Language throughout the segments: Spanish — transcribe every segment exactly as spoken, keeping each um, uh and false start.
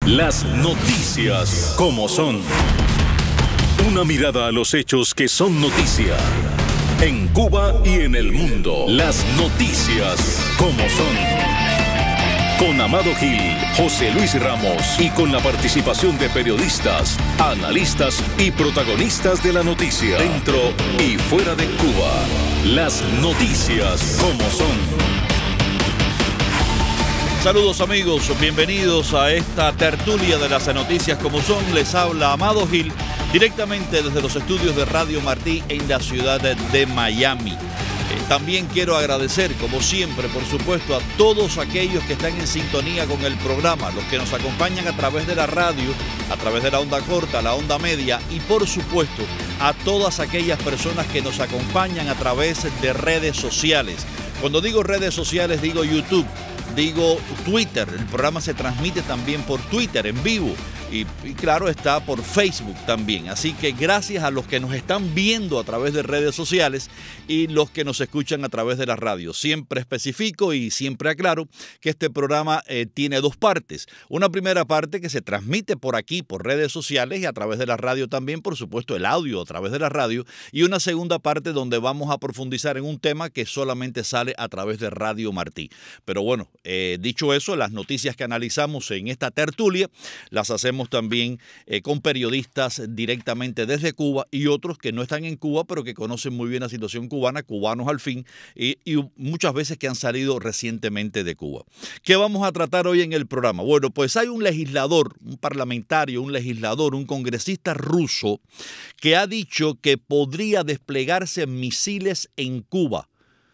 Las noticias como son. Una mirada a los hechos que son noticia. En Cuba y en el mundo. Las noticias como son. Con Amado Gil, José Luis Ramos y con la participación de periodistas, analistas y protagonistas de la noticia. Dentro y fuera de Cuba. Las noticias como son. Saludos amigos, bienvenidos a esta tertulia de las noticias como son. Les habla Amado Gil, directamente desde los estudios de Radio Martí en la ciudad de Miami. Eh, también quiero agradecer, como siempre, por supuesto, a todos aquellos que están en sintonía con el programa, los que nos acompañan a través de la radio, a través de la onda corta, la onda media y, por supuesto, a todas aquellas personas que nos acompañan a través de redes sociales. Cuando digo redes sociales, digo YouTube. Digo Twitter, el programa se transmite también por Twitter en vivo y, y claro está por Facebook también. Así que gracias a los que nos están viendo a través de redes sociales y los que nos escuchan a través de la radio. Siempre especifico y siempre aclaro que este programa eh, tiene dos partes. Una primera parte que se transmite por aquí, por redes sociales y a través de la radio también, por supuesto el audio a través de la radio. Y una segunda parte donde vamos a profundizar en un tema que solamente sale a través de Radio Martí. Pero bueno, Eh, dicho eso, las noticias que analizamos en esta tertulia las hacemos también eh, con periodistas directamente desde Cuba y otros que no están en Cuba pero que conocen muy bien la situación cubana, cubanos al fin, y, y muchas veces que han salido recientemente de Cuba. ¿Qué vamos a tratar hoy en el programa? Bueno, pues hay un legislador, un parlamentario, un legislador, un congresista ruso que ha dicho que podría desplegarse misiles en Cuba.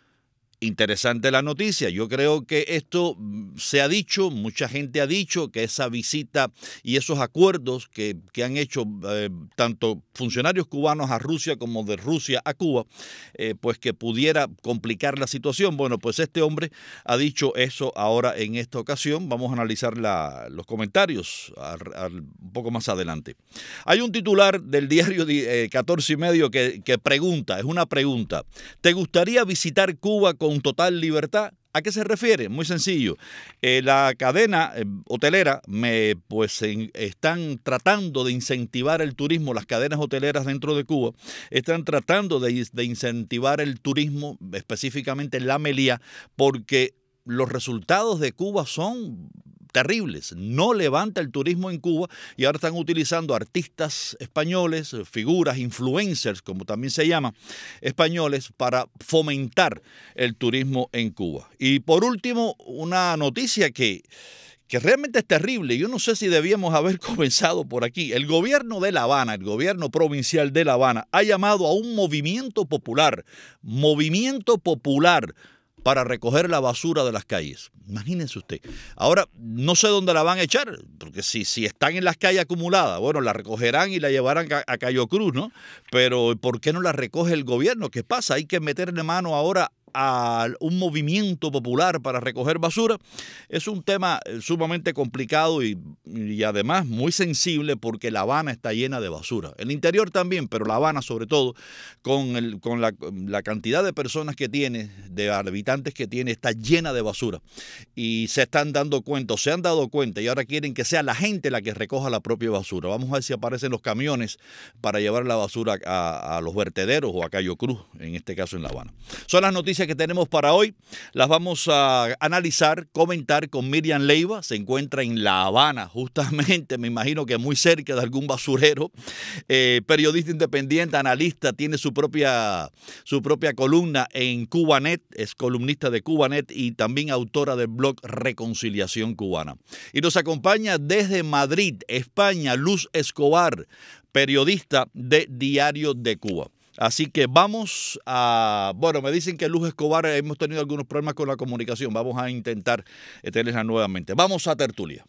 Interesante la noticia. Yo creo que esto se ha dicho, mucha gente ha dicho que esa visita y esos acuerdos que, que han hecho eh, tanto funcionarios cubanos a Rusia como de Rusia a Cuba, eh, pues que pudiera complicar la situación. Bueno, pues este hombre ha dicho eso ahora en esta ocasión. Vamos a analizar la, los comentarios a, a, un poco más adelante. Hay un titular del diario eh, catorce y medio que, que pregunta, es una pregunta. ¿Te gustaría visitar Cuba con total libertad? ¿A qué se refiere? Muy sencillo. Eh, la cadena eh, hotelera me, pues, en, están tratando de incentivar el turismo, las cadenas hoteleras dentro de Cuba están tratando de, de incentivar el turismo, específicamente en la Meliá, porque los resultados de Cuba son terribles. No levanta el turismo en Cuba y ahora están utilizando artistas españoles, figuras, influencers, como también se llama, españoles, para fomentar el turismo en Cuba. Y por último, una noticia que, que realmente es terrible. Yo no sé si debíamos haber comenzado por aquí. El gobierno de La Habana, el gobierno provincial de La Habana, ha llamado a un movimiento popular, movimiento popular, para recoger la basura de las calles. Imagínense usted. Ahora, no sé dónde la van a echar, porque si, si están en las calles acumuladas, bueno, la recogerán y la llevarán a, a Cayo Cruz, ¿no? Pero ¿por qué no la recoge el gobierno? ¿Qué pasa? Hay que meterle mano ahora a un movimiento popular para recoger basura. Es un tema sumamente complicado y, y además muy sensible porque La Habana está llena de basura. El interior también, pero La Habana sobre todo, con, el, con la, la cantidad de personas que tiene, de habitantes que tiene, está llena de basura. Y se están dando cuenta, o se han dado cuenta, y ahora quieren que sea la gente la que recoja la propia basura. Vamos a ver si aparecen los camiones para llevar la basura a, a los vertederos o a Cayo Cruz, en este caso en La Habana. Son las noticias que tenemos para hoy. Las vamos a analizar, comentar con Miriam Leiva. Se encuentra en La Habana, justamente, me imagino que muy cerca de algún basurero. Eh, periodista independiente, analista, tiene su propia, su propia columna en Cubanet, es columnista de Cubanet y también autora del blog Reconciliación Cubana. Y nos acompaña desde Madrid, España, Luz Escobar, periodista de Diario de Cuba. Así que vamos a... Bueno, me dicen que Luz Escobar hemos tenido algunos problemas con la comunicación. Vamos a intentar tenerla nuevamente. Vamos a tertulia.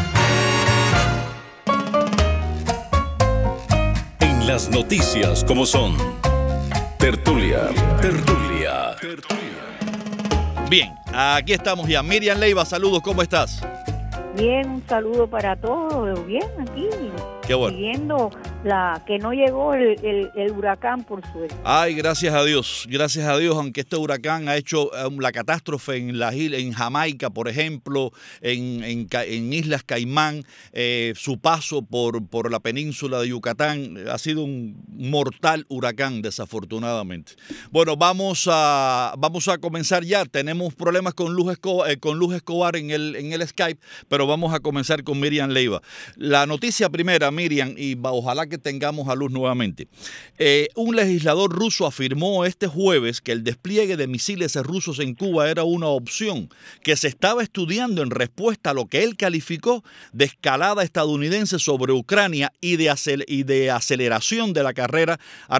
En las noticias como son. Tertulia. Tertulia. Bien, aquí estamos ya. Miriam Leiva, saludos, ¿cómo estás? Bien, un saludo para todos. Bien, aquí. Qué bueno. Siguiendo la que no llegó el, el, el huracán, por suerte. Ay, gracias a Dios, gracias a Dios, aunque este huracán ha hecho um, la catástrofe en, la, en Jamaica, por ejemplo, en, en, en Islas Caimán, eh, su paso por, por la península de Yucatán ha sido un mortal huracán, desafortunadamente. Bueno, vamos a, vamos a comenzar ya. Tenemos problemas con Luz Escobar, eh, con Luz Escobar en el, en el Skype, pero vamos a comenzar con Miriam Leiva. La noticia primera, Miriam, y ojalá que tengamos a Luz nuevamente. Eh, un legislador ruso afirmó este jueves que el despliegue de misiles rusos en Cuba era una opción que se estaba estudiando en respuesta a lo que él calificó de escalada estadounidense sobre Ucrania y de, acel y de aceleración de la carrera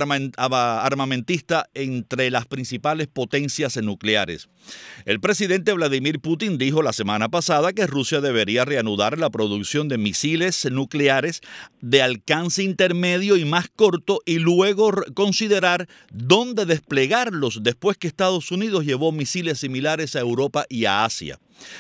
armamentista entre las principales potencias nucleares. El presidente Vladimir Putin dijo la semana pasada que Rusia debería reanudar la producción de misiles nucleares de alcance intermedio y más corto y luego considerar dónde desplegarlos después que Estados Unidos llevó misiles similares a Europa y a Asia.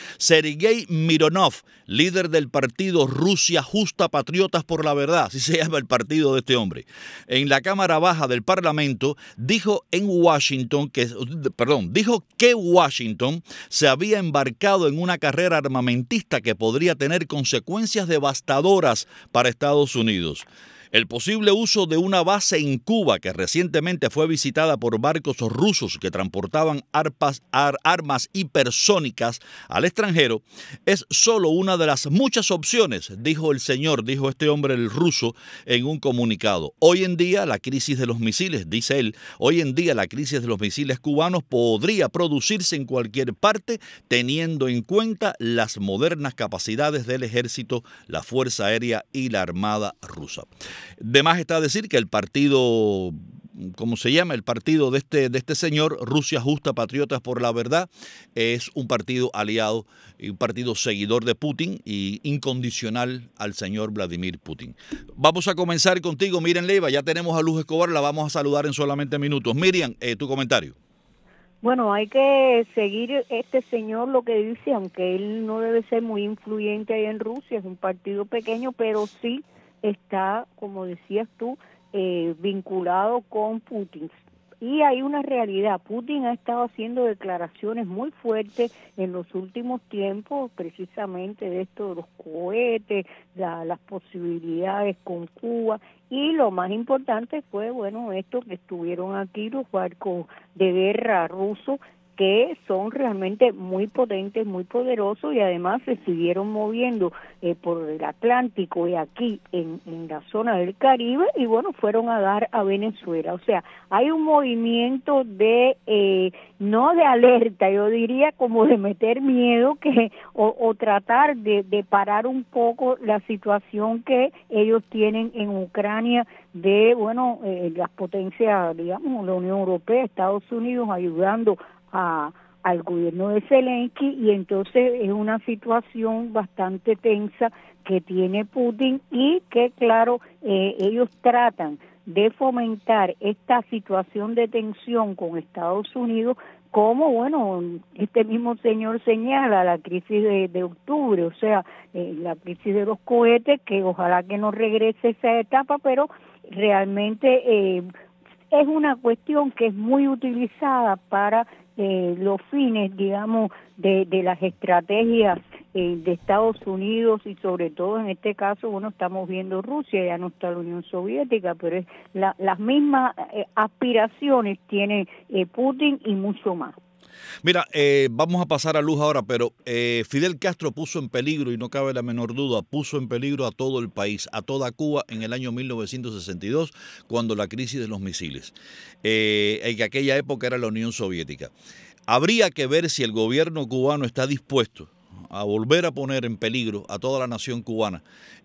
Sergei Mironov, líder del partido Rusia Justa Patriotas por la Verdad, así se llama el partido de este hombre, en la Cámara Baja del Parlamento, dijo en Washington que, perdón, dijo que Washington se había embarcado en una carrera armamentista que podría tener consecuencias devastadoras para Estados Unidos. El posible uso de una base en Cuba, que recientemente fue visitada por barcos rusos que transportaban arpas, ar, armas hipersónicas al extranjero, es solo una de las muchas opciones, dijo el señor, dijo este hombre, el ruso, en un comunicado. Hoy en día la crisis de los misiles, dice él, hoy en día la crisis de los misiles cubanos podría producirse en cualquier parte, teniendo en cuenta las modernas capacidades del ejército, la Fuerza Aérea y la Armada rusa. De más está decir que el partido, ¿cómo se llama? El partido de este, de este señor, Rusia Justa Patriotas por la Verdad, es un partido aliado y un partido seguidor de Putin y incondicional al señor Vladimir Putin. Vamos a comenzar contigo, Miriam Leiva. Ya tenemos a Luz Escobar, la vamos a saludar en solamente minutos. Miriam, eh, tu comentario. Bueno, hay que seguir este señor lo que dice, aunque él no debe ser muy influyente ahí en Rusia, es un partido pequeño, pero sí está, como decías tú, eh, vinculado con Putin. Y hay una realidad, Putin ha estado haciendo declaraciones muy fuertes en los últimos tiempos, precisamente de esto de los cohetes, la, las posibilidades con Cuba, y lo más importante fue, bueno, esto que estuvieron aquí los barcos de guerra rusos, que son realmente muy potentes, muy poderosos y además se siguieron moviendo eh, por el Atlántico y aquí en, en la zona del Caribe y bueno, fueron a dar a Venezuela. O sea, hay un movimiento de, eh, no de alerta, yo diría como de meter miedo que o, o tratar de, de parar un poco la situación que ellos tienen en Ucrania de, bueno, eh, las potencias, digamos, la Unión Europea, Estados Unidos ayudando A, al gobierno de Zelensky y entonces es una situación bastante tensa que tiene Putin y que claro, eh, ellos tratan de fomentar esta situación de tensión con Estados Unidos como, bueno, este mismo señor señala, la crisis de, de octubre, o sea, eh, la crisis de los cohetes, que ojalá que no regrese esa etapa, pero realmente eh, es una cuestión que es muy utilizada para Eh, los fines, digamos, de, de las estrategias eh, de Estados Unidos y sobre todo en este caso, bueno, estamos viendo Rusia, ya no está la Unión Soviética, pero es la, las mismas eh, aspiraciones tiene eh, Putin y mucho más. Mira, eh, vamos a pasar a Luz ahora, pero eh, Fidel Castro puso en peligro, y no cabe la menor duda, puso en peligro a todo el país, a toda Cuba en el año mil novecientos sesenta y dos, cuando la crisis de los misiles, eh, en que aquella época era la Unión Soviética. Habría que ver si el gobierno cubano está dispuesto a volver a poner en peligro a toda la nación cubana,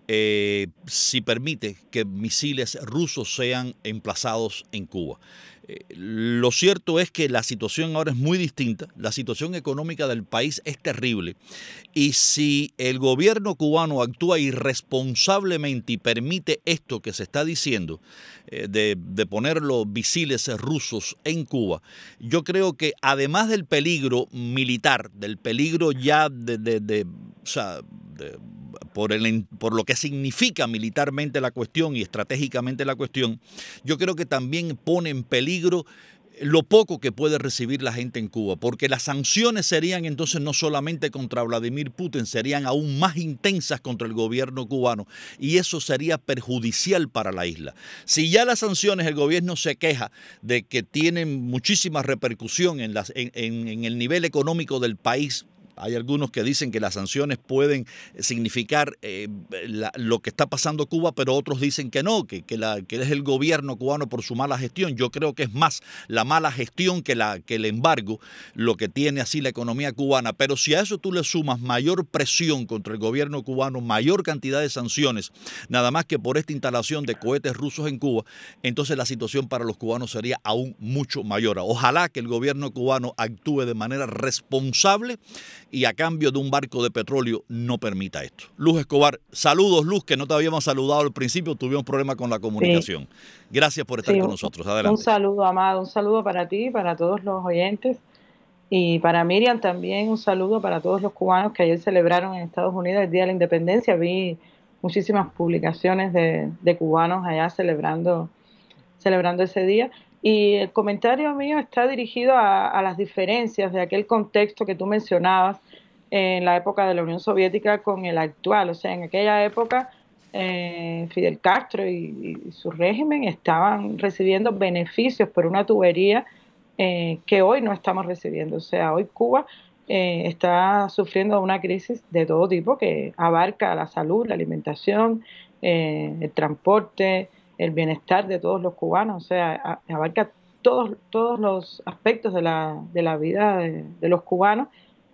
eh, si permite que misiles rusos sean emplazados en Cuba. Eh, lo cierto es que la situación ahora es muy distinta, la situación económica del país es terrible y si el gobierno cubano actúa irresponsablemente y permite esto que se está diciendo eh, de, de poner los misiles rusos en Cuba, yo creo que además del peligro militar, del peligro ya de, de, de, o sea, de por, el, por lo que significa militarmente la cuestión y estratégicamente la cuestión, yo creo que también pone en peligro lo poco que puede recibir la gente en Cuba, porque las sanciones serían entonces no solamente contra Vladimir Putin, serían aún más intensas contra el gobierno cubano, y eso sería perjudicial para la isla. Si ya las sanciones, el gobierno se queja de que tienen muchísima repercusión en, las, en, en, en el nivel económico del país. Hay algunos que dicen que las sanciones pueden significar eh, la, lo que está pasando Cuba, pero otros dicen que no, que, que, la, que es el gobierno cubano por su mala gestión. Yo creo que es más la mala gestión que, la, que el embargo lo que tiene así la economía cubana. Pero si a eso tú le sumas mayor presión contra el gobierno cubano, mayor cantidad de sanciones, nada más que por esta instalación de cohetes rusos en Cuba, entonces la situación para los cubanos sería aún mucho mayor. Ojalá que el gobierno cubano actúe de manera responsable y a cambio de un barco de petróleo no permita esto. Luz Escobar, saludos Luz, que no te habíamos saludado al principio, tuvimos problemas con la comunicación. Sí. Gracias por estar sí, con nosotros, adelante. Un saludo, Amado, un saludo para ti, para todos los oyentes, y para Miriam también un saludo para todos los cubanos que ayer celebraron en Estados Unidos el Día de la Independencia. Vi muchísimas publicaciones de, de cubanos allá celebrando, celebrando ese día. Y el comentario mío está dirigido a, a las diferencias de aquel contexto que tú mencionabas en la época de la Unión Soviética con el actual. O sea, en aquella época eh, Fidel Castro y, y su régimen estaban recibiendo beneficios por una tubería eh, que hoy no estamos recibiendo. O sea, hoy Cuba eh, está sufriendo una crisis de todo tipo que abarca la salud, la alimentación, eh, el transporte, el bienestar de todos los cubanos. O sea, abarca todos, todos los aspectos de la, de la vida de, de los cubanos,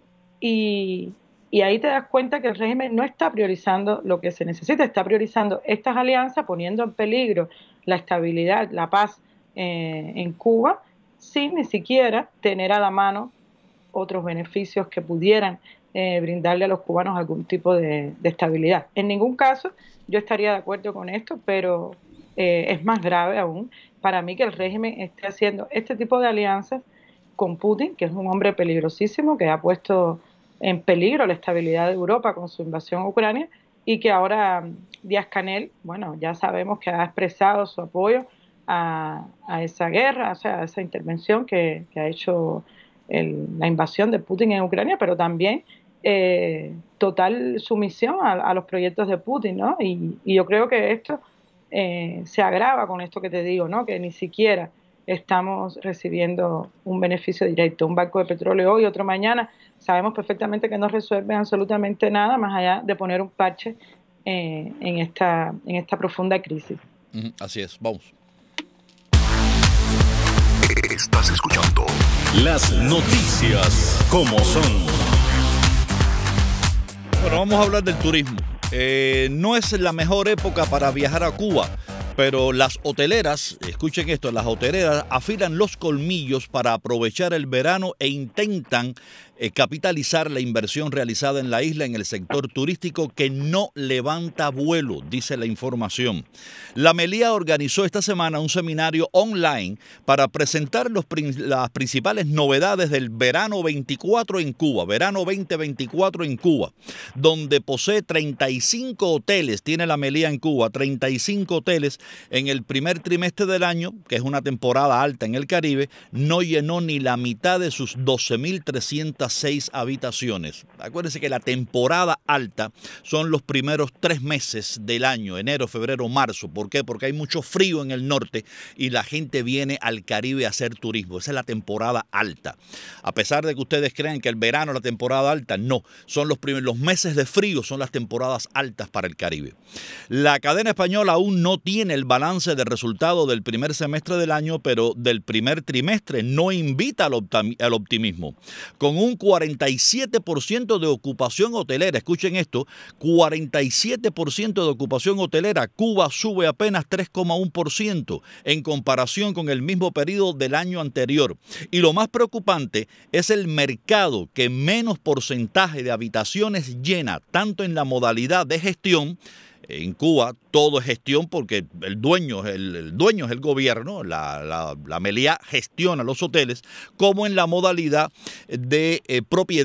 y, y ahí te das cuenta que el régimen no está priorizando lo que se necesita, está priorizando estas alianzas, poniendo en peligro la estabilidad, la paz eh, en Cuba, sin ni siquiera tener a la mano otros beneficios que pudieran eh, brindarle a los cubanos algún tipo de, de estabilidad. En ningún caso yo estaría de acuerdo con esto, pero Eh, es más grave aún para mí que el régimen esté haciendo este tipo de alianzas con Putin, que es un hombre peligrosísimo, que ha puesto en peligro la estabilidad de Europa con su invasión a Ucrania, y que ahora Díaz-Canel, bueno, ya sabemos que ha expresado su apoyo a, a esa guerra, o sea, a esa intervención que, que ha hecho el, la invasión de Putin en Ucrania, pero también eh, total sumisión a, a los proyectos de Putin, ¿no? Y, y yo creo que esto Eh, se agrava con esto que te digo, ¿no? Que ni siquiera estamos recibiendo un beneficio directo, un barco de petróleo hoy, otro mañana. Sabemos perfectamente que no resuelven absolutamente nada más allá de poner un parche eh, en esta, en esta profunda crisis. Uh-huh. Así es, vamos. Estás escuchando las noticias como son. Bueno, vamos a hablar del turismo. Eh, no es la mejor época para viajar a Cuba, pero las hoteleras, escuchen esto, las hoteleras afilan los colmillos para aprovechar el verano e intentan eh, capitalizar la inversión realizada en la isla en el sector turístico, que no levanta vuelo, dice la información. La Meliá organizó esta semana un seminario online para presentar los, las principales novedades del verano veinticuatro en Cuba, verano veinte veinticuatro en Cuba, donde posee treinta y cinco hoteles, tiene la Meliá en Cuba, treinta y cinco hoteles. En el primer trimestre del año, que es una temporada alta en el Caribe, no llenó ni la mitad de sus doce mil trescientas seis habitaciones. Acuérdense que la temporada alta son los primeros tres meses del año, enero, febrero, marzo. ¿Por qué? Porque hay mucho frío en el norte y la gente viene al Caribe a hacer turismo. Esa es la temporada alta. A pesar de que ustedes crean que el verano es la temporada alta, no. Son los, primeros, los meses de frío son las temporadas altas para el Caribe. La cadena española aún no tiene el balance de resultado del primer semestre del año, pero del primer trimestre no invita al, optim al optimismo. Con un cuarenta y siete por ciento de ocupación hotelera, escuchen esto, cuarenta y siete por ciento de ocupación hotelera, Cuba sube apenas tres coma uno por ciento en comparación con el mismo periodo del año anterior. Y lo más preocupante es el mercado, que menos porcentaje de habitaciones llena, tanto en la modalidad de gestión. En Cuba todo es gestión porque el dueño, el, el dueño es el gobierno, la, la, la Meliá gestiona los hoteles, como en la modalidad de eh, propiedad.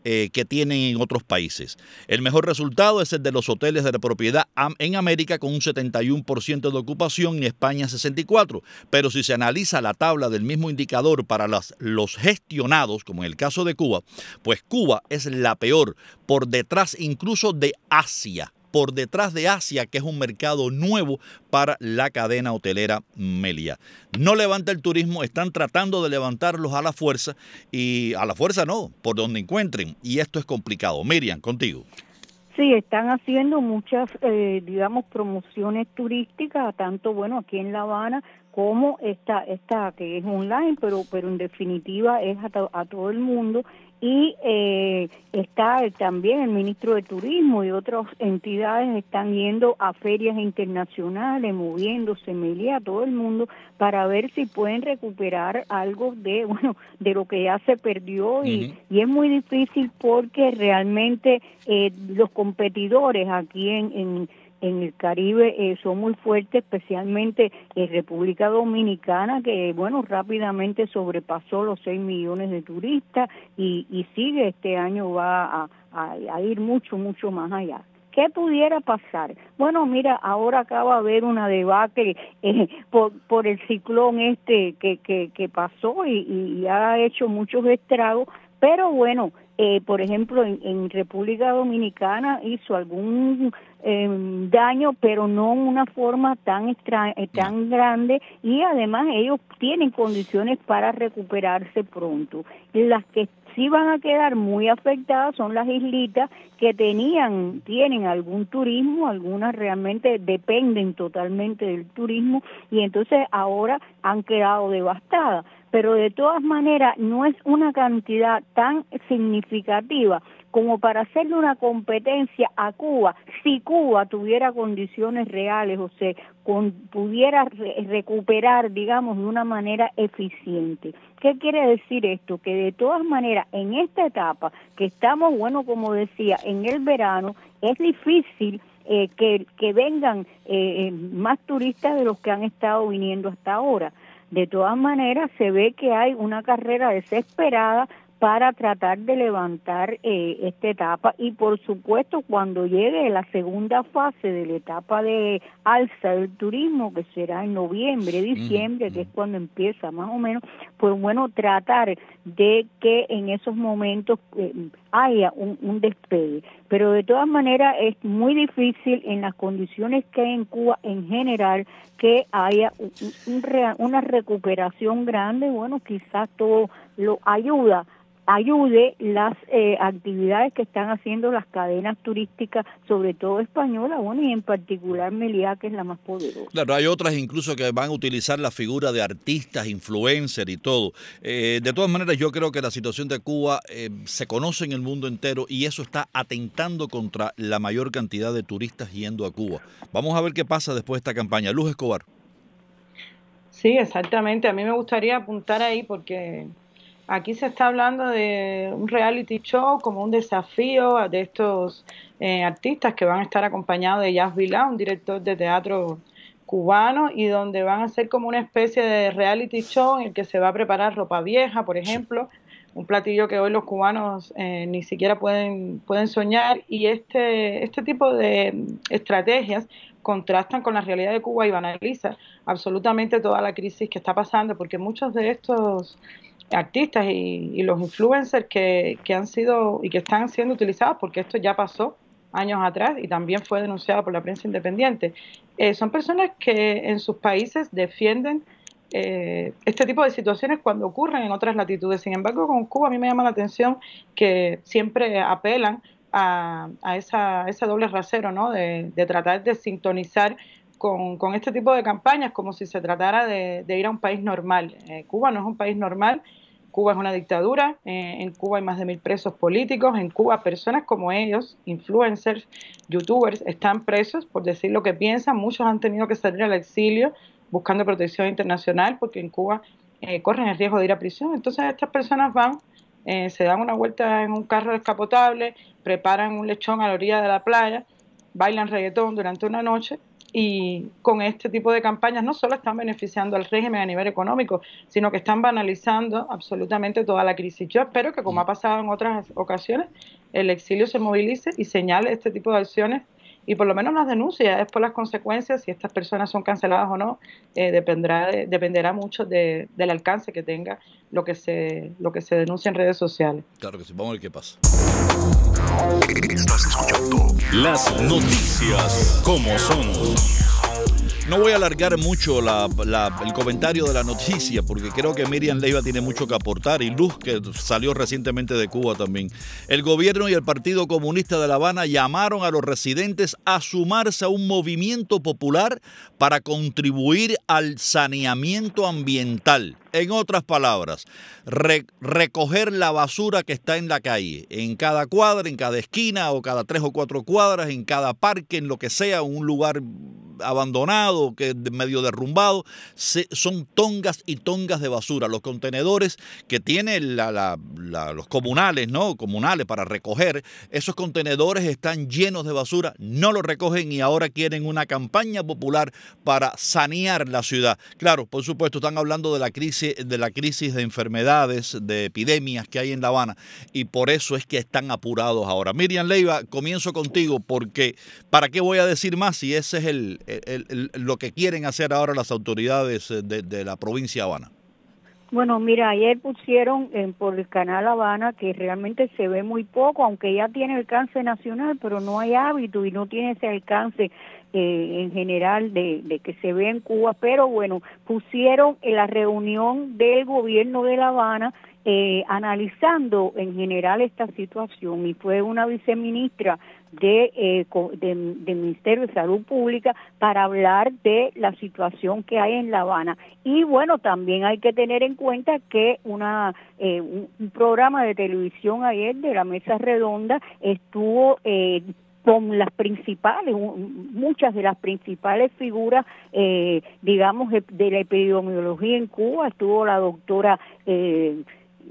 eh, que tienen en otros países. El mejor resultado es el de los hoteles de la propiedad en América, con un setenta y uno por ciento de ocupación, y España sesenta y cuatro por ciento. Pero si se analiza la tabla del mismo indicador para las, los gestionados, como en el caso de Cuba, pues Cuba es la peor, por detrás incluso de Asia. por detrás de Asia, que es un mercado nuevo para la cadena hotelera Meliá. No levanta el turismo, están tratando de levantarlos a la fuerza, y a la fuerza no, por donde encuentren, y esto es complicado. Miriam, contigo. Sí, están haciendo muchas, eh, digamos, promociones turísticas, tanto, bueno, aquí en La Habana, como esta, esta que es online, pero pero en definitiva es a, to a todo el mundo. Y eh, está también el ministro de Turismo y otras entidades están yendo a ferias internacionales, moviéndose, Meliá, todo el mundo, para ver si pueden recuperar algo de, bueno, de lo que ya se perdió. Y, uh-huh. y es muy difícil porque realmente eh, los competidores aquí en, en en el Caribe eh, son muy fuertes, especialmente en República Dominicana, que bueno, rápidamente sobrepasó los seis millones de turistas y, y sigue, este año va a, a, a ir mucho, mucho más allá. ¿Qué pudiera pasar? Bueno, mira, ahora acaba de haber una debacle eh, por, por el ciclón este que, que, que pasó y, y ha hecho muchos estragos, pero bueno, eh, por ejemplo, en, en República Dominicana hizo algún eh, daño, pero no en una forma tan extra, tan grande, y además ellos tienen condiciones para recuperarse pronto. Las que sí van a quedar muy afectadas son las islitas que tenían, tienen algún turismo, algunas realmente dependen totalmente del turismo, y entonces ahora han quedado devastadas. Pero de todas maneras no es una cantidad tan significativa como para hacerle una competencia a Cuba, si Cuba tuviera condiciones reales, o sea, con, pudiera re recuperar, digamos, de una manera eficiente. ¿Qué quiere decir esto? Que de todas maneras, en esta etapa, que estamos, bueno, como decía, en el verano, es difícil eh, que, que vengan eh, más turistas de los que han estado viniendo hasta ahora. De todas maneras, se ve que hay una carrera desesperada para tratar de levantar eh, esta etapa, y por supuesto cuando llegue la segunda fase de la etapa de alza del turismo, que será en noviembre, diciembre, mm-hmm. que es cuando empieza más o menos, pues bueno, tratar de que en esos momentos eh, haya un, un despegue. Pero de todas maneras es muy difícil en las condiciones que hay en Cuba en general que haya un, un, una recuperación grande. Bueno, quizás todo lo ayuda ayude las eh, actividades que están haciendo las cadenas turísticas, sobre todo españolas, bueno, y en particular Meliá, que es la más poderosa. Claro, hay otras incluso que van a utilizar la figura de artistas, influencers y todo. Eh, de todas maneras, yo creo que la situación de Cuba eh, se conoce en el mundo entero, y eso está atentando contra la mayor cantidad de turistas yendo a Cuba. Vamos a ver qué pasa después de esta campaña. Luz Escobar. Sí, exactamente. A mí me gustaría apuntar ahí porque aquí se está hablando de un reality show como un desafío de estos eh, artistas que van a estar acompañados de Jazz Vilá, un director de teatro cubano, y donde van a hacer como una especie de reality show en el que se va a preparar ropa vieja, por ejemplo, un platillo que hoy los cubanos eh, ni siquiera pueden, pueden soñar, y este, este tipo de estrategias contrastan con la realidad de Cuba y banaliza absolutamente toda la crisis que está pasando, porque muchos de estos artistas y, y los influencers que, que han sido y que están siendo utilizados, porque esto ya pasó años atrás y también fue denunciado por la prensa independiente, eh, son personas que en sus países defienden eh, este tipo de situaciones cuando ocurren en otras latitudes. Sin embargo, con Cuba a mí me llama la atención que siempre apelan a, a esa, ese doble rasero, ¿no? de, de tratar de sintonizar Con, con este tipo de campañas como si se tratara de, de ir a un país normal. Eh, Cuba no es un país normal, Cuba es una dictadura, eh, en Cuba hay más de mil presos políticos, en Cuba personas como ellos, influencers, youtubers, están presos por decir lo que piensan, muchos han tenido que salir al exilio buscando protección internacional porque en Cuba eh, corren el riesgo de ir a prisión. Entonces estas personas van, eh, se dan una vuelta en un carro descapotable, preparan un lechón a la orilla de la playa, bailan reggaetón durante una noche, y con este tipo de campañas no solo están beneficiando al régimen a nivel económico, sino que están banalizando absolutamente toda la crisis. Yo espero que, como ha pasado en otras ocasiones, el exilio se movilice y señale este tipo de acciones y por lo menos las denuncie. Después las consecuencias, si estas personas son canceladas o no, eh, dependerá, de, dependerá mucho de, del alcance que tenga lo que se lo que se denuncia en redes sociales. Claro que sí, vamos a ver qué pasa. Estás escuchando las noticias como son. No voy a alargar mucho la, la, el comentario de la noticia porque creo que Miriam Leiva tiene mucho que aportar y Luz, que salió recientemente de Cuba también. El gobierno y el Partido Comunista de La Habana llamaron a los residentes a sumarse a un movimiento popular para contribuir al saneamiento ambiental. En otras palabras, re, recoger la basura que está en la calle, en cada cuadra, en cada esquina o cada tres o cuatro cuadras, en cada parque, en lo que sea, un lugar abandonado, que medio derrumbado, se, son tongas y tongas de basura. Los contenedores que tienen la, la, la, los comunales, ¿no? Comunales para recoger, esos contenedores están llenos de basura, no los recogen y ahora quieren una campaña popular para sanear la ciudad. Claro, por supuesto, están hablando de la crisis, de la crisis de enfermedades, de epidemias que hay en La Habana y por eso es que están apurados ahora. Miriam Leiva, comienzo contigo porque ¿para qué voy a decir más si ese es el El, el, lo que quieren hacer ahora las autoridades de, de la provincia de Habana? Bueno, mira, ayer pusieron en, por el canal Habana que realmente se ve muy poco, aunque ya tiene alcance nacional, pero no hay hábito y no tiene ese alcance eh, en general de, de que se ve en Cuba. Pero bueno, pusieron en la reunión del gobierno de La Habana eh, analizando en general esta situación y fue una viceministra de, eh, de, de Ministerio de Salud Pública para hablar de la situación que hay en La Habana. Y bueno, también hay que tener en cuenta que una eh, un, un programa de televisión ayer de la Mesa Redonda estuvo eh, con las principales, muchas de las principales figuras, eh, digamos, de, de la epidemiología en Cuba. Estuvo la doctora eh,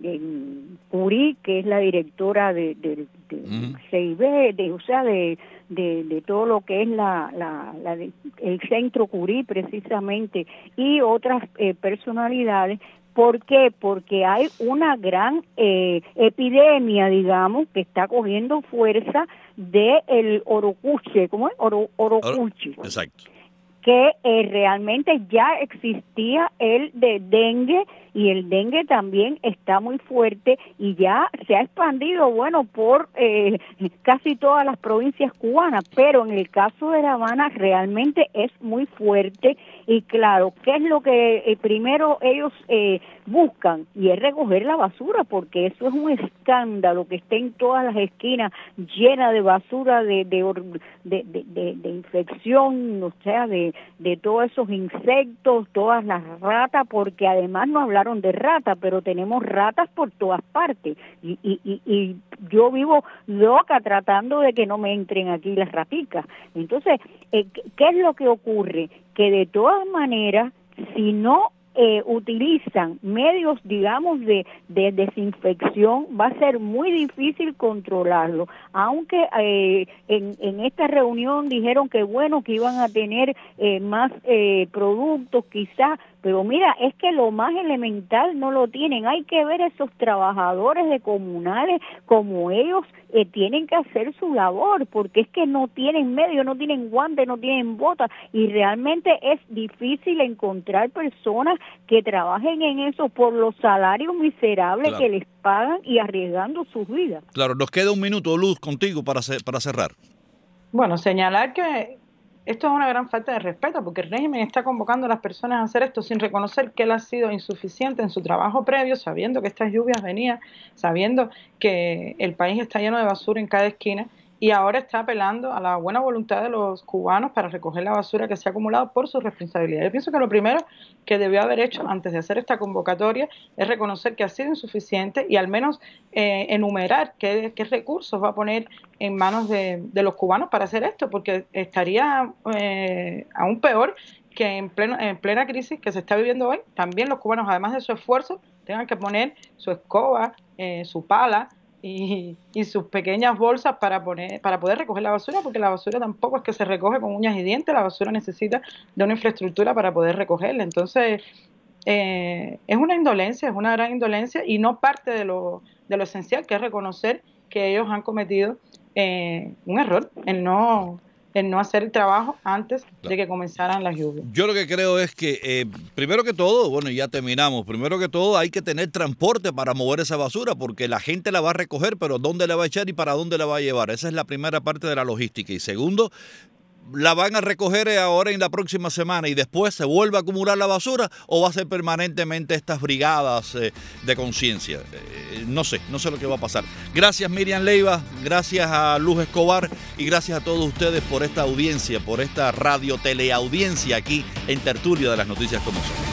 en Curí, que es la directora de, de, de mm. C I B, de, o sea, de, de, de todo lo que es la, la, la el centro Curí precisamente, y otras eh, personalidades. ¿Por qué? Porque hay una gran eh, epidemia, digamos, que está cogiendo fuerza de el orocuche, ¿cómo es? Oro, orocuche. Exacto. Que eh, realmente ya existía el de dengue y el dengue también está muy fuerte y ya se ha expandido, bueno, por eh, casi todas las provincias cubanas, pero en el caso de La Habana realmente es muy fuerte y claro, ¿qué es lo que eh, primero ellos eh, buscan? Y es recoger la basura, porque eso es un escándalo que esté en todas las esquinas llena de basura, de de, de, de, de, de infección, o sea, de, de todos esos insectos, todas las ratas, porque además no hablaron de rata, pero tenemos ratas por todas partes y, y, y, y yo vivo loca tratando de que no me entren aquí las raticas. Entonces, eh, ¿qué es lo que ocurre? Que de todas maneras, si no Eh, utilizan medios, digamos, de, de desinfección, va a ser muy difícil controlarlo, aunque eh, en, en esta reunión dijeron que bueno, que iban a tener eh, más eh, productos quizás, pero mira, es que lo más elemental no lo tienen. Hay que ver a esos trabajadores de comunales como ellos eh, tienen que hacer su labor, porque es que no tienen medios, no tienen guantes, no tienen botas, y realmente es difícil encontrar personas que trabajen en eso por los salarios miserables claro. que les pagan y arriesgando sus vidas. Claro, nos queda un minuto, Luz, contigo para, para cerrar. Bueno, señalar que esto es una gran falta de respeto, porque el régimen está convocando a las personas a hacer esto sin reconocer que él ha sido insuficiente en su trabajo previo, sabiendo que estas lluvias venían, sabiendo que el país está lleno de basura en cada esquina, y ahora está apelando a la buena voluntad de los cubanos para recoger la basura que se ha acumulado por su responsabilidad. Yo pienso que lo primero que debió haber hecho antes de hacer esta convocatoria es reconocer que ha sido insuficiente y al menos eh, enumerar qué, qué recursos va a poner en manos de, de los cubanos para hacer esto, porque estaría eh, aún peor que en, pleno, en plena crisis que se está viviendo hoy, también los cubanos, además de su esfuerzo, tengan que poner su escoba, eh, su pala, y, y sus pequeñas bolsas para poner, para poder recoger la basura, porque la basura tampoco es que se recoge con uñas y dientes, la basura necesita de una infraestructura para poder recogerla. Entonces, eh, es una indolencia, es una gran indolencia y no parte de lo, de lo esencial, que es reconocer que ellos han cometido eh, un error en no... en no hacer el trabajo antes de que comenzaran las lluvias. Yo lo que creo es que, eh, primero que todo, bueno, ya terminamos, primero que todo hay que tener transporte para mover esa basura, porque la gente la va a recoger, pero ¿dónde la va a echar y para dónde la va a llevar? Esa es la primera parte de la logística. Y segundo, ¿la van a recoger ahora en la próxima semana y después se vuelve a acumular la basura o va a ser permanentemente estas brigadas eh, de conciencia? Eh, no sé, no sé lo que va a pasar. Gracias Miriam Leiva, gracias a Luz Escobar y gracias a todos ustedes por esta audiencia, por esta radio teleaudiencia aquí en Tertulia de las Noticias como Son.